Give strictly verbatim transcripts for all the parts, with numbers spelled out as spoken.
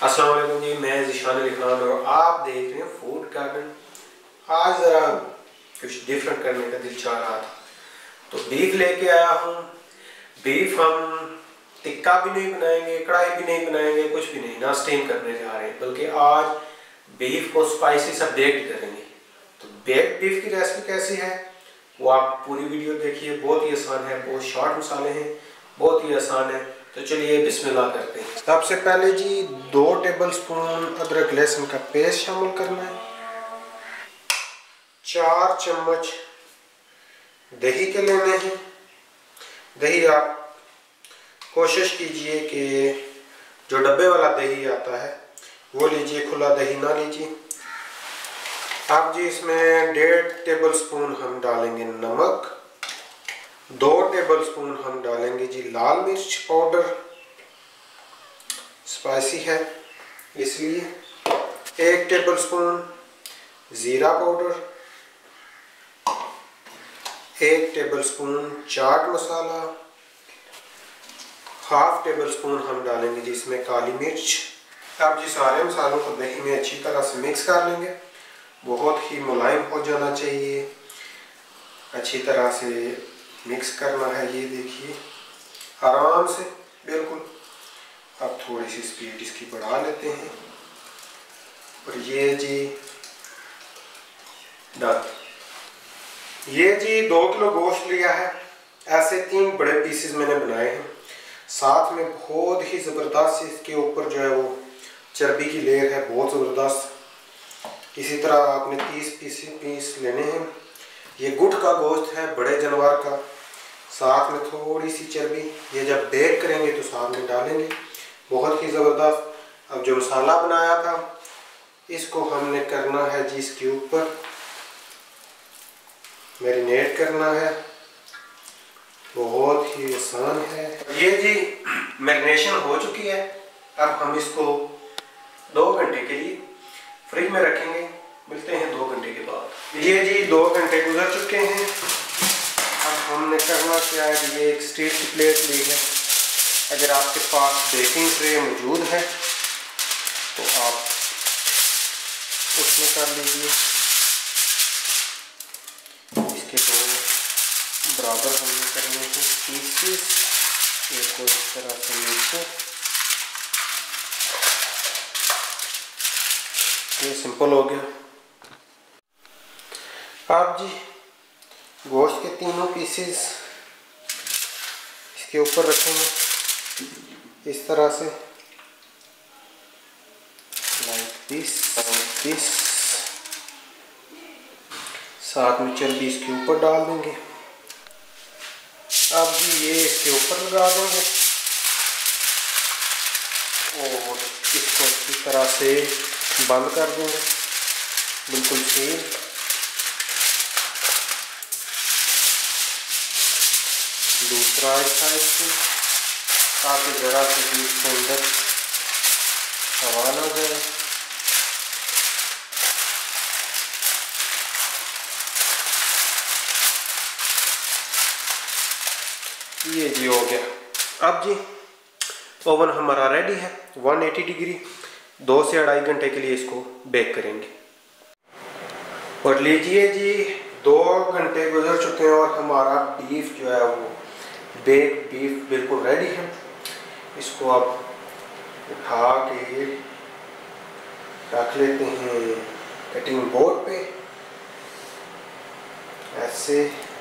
अस्सलाम वालेकुम जी, मैं ज़ीशान अली खान और आप देख रहे हैं फूड गार्डन। आज ज़रा कुछ डिफरेंट करने का दिल चाह रहा था तो बीफ लेके आया हूँ। बीफ हम टिक्का भी नहीं बनाएंगे, कढ़ाई भी नहीं बनाएंगे, कुछ भी नहीं, ना स्टीम करने जा रहे हैं, बल्कि आज बीफ को स्पाइसी सा बेक्ड करेंगे। तो बेक्ड बीफ की रेसिपी कैसी है वो आप पूरी वीडियो देखिए। बहुत ही आसान है, बहुत शॉर्ट मसाले हैं, बहुत ही आसान है। तो चलिए बिस्मिल्लाह करते हैं। सबसे पहले जी दो टेबल स्पून अदरक लहसुन का पेस्ट शामिल करना है। चार चम्मच दही के लेने हैं। दही आप कोशिश कीजिए कि जो डब्बे वाला दही आता है वो लीजिए, खुला दही ना लीजिए। अब जी इसमें डेढ़ टेबल स्पून हम डालेंगे नमक, दो टेबल स्पून हम डालेंगे जी लाल मिर्च पाउडर, स्पाइसी है इसलिए। एक टेबल स्पून ज़ीरा पाउडर, एक tablespoon chaat masala, half tablespoon हम डालेंगे जी इसमें काली मिर्च। अब जी सारे मसालों को दही में अच्छी तरह से मिक्स कर लेंगे। बहुत ही मुलायम हो जाना चाहिए, अच्छी तरह से मिक्स करना है। ये देखिए आराम से बिल्कुल। अब थोड़ी सी स्पीड इसकी बढ़ा लेते हैं और ये जी डन। ये जी दो किलो गोश्त लिया है, ऐसे तीन बड़े पीसेस मैंने बनाए हैं। साथ में बहुत ही ज़बरदस्त इसके ऊपर जो है वो चर्बी की लेयर है, बहुत ज़बरदस्त। इसी तरह आपने तीस पीस पीस लेने हैं। ये गुट का गोश्त है, बड़े जानवर का, साथ में थोड़ी सी चर्बी। ये जब बेक करेंगे तो साथ में डालेंगे, बहुत ही ज़बरदस्त। अब जो मसाला बनाया था इसको हमने करना है जी इसके ऊपर मैरिनेट करना है। बहुत ही आसान है। ये जी मैरिनेशन हो चुकी है। अब हम इसको दो घंटे के लिए फ्रिज में रखेंगे। मिलते हैं दो घंटे के बाद। ये जी दो घंटे गुजर चुके हैं। अब हमने करना क्या है, ये एक स्टील की प्लेट ली है। अगर आपके पास बेकिंग ट्रे मौजूद है तो आप उसमें कर लीजिए। इसके दो बराबर हमने करने हैं पीसेस, एक को इस तरह से नीचे। ये सिंपल हो गया। आप जी गोश्त के तीनों पीसेस इसके ऊपर रखेंगे इस तरह से, लाइक दिस दिस। साथ में चर्बी इसके ऊपर डाल देंगे। अब जी ये इसके ऊपर लगा देंगे और इसको अच्छी तरह से बंद कर देंगे, बिल्कुल सील। दूसरा इस साइड से, ताकि ज़रा से भी इसके अंदर हवा ना जाए। ये जी हो गया। अब जी ओवन हमारा रेडी है। एक सौ अस्सी डिग्री दो से अढ़ाई घंटे के लिए इसको बेक करेंगे। और लीजिए जी दो घंटे गुजर चुके हैं और हमारा बीफ जो है वो बेक बीफ बिल्कुल रेडी है। इसको आप उठा के रख लेते हैं कटिंग बोर्ड पे ऐसे।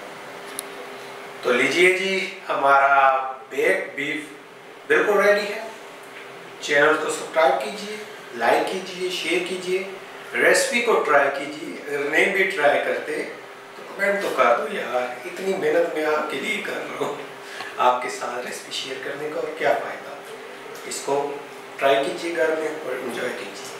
तो लीजिए जी हमारा बेक बीफ बिल्कुल रेडी है। चैनल को सब्सक्राइब कीजिए, लाइक कीजिए, शेयर कीजिए, रेसिपी को ट्राई कीजिए। अगर नहीं भी ट्राई करते तो कमेंट तो कर दो यार, इतनी मेहनत मैं आपके लिए कर रहा हूँ। आपके साथ रेसिपी शेयर करने का और क्या फ़ायदा। इसको ट्राई कीजिए घर में और एंजॉय कीजिए।